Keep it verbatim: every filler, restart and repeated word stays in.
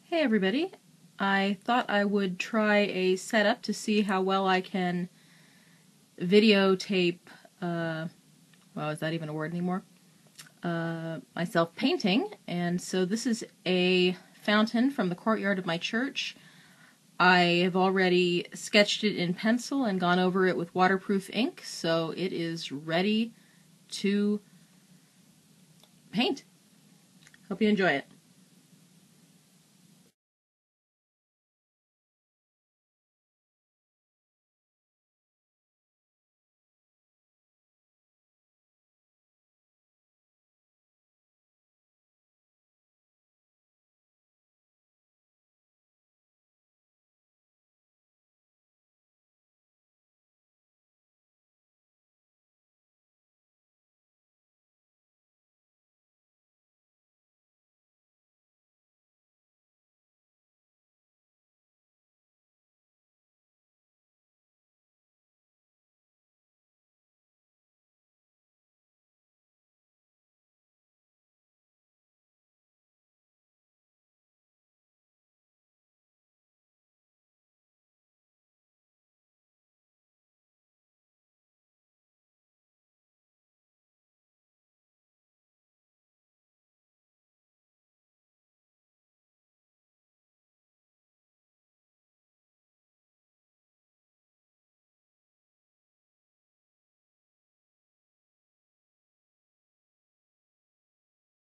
Hey everybody, I thought I would try a setup to see how well I can videotape, uh, well, is that even a word anymore? Uh, myself painting, and so this is a fountain from the courtyard of my church. I have already sketched it in pencil and gone over it with waterproof ink, so it is ready to paint. Hope you enjoy it.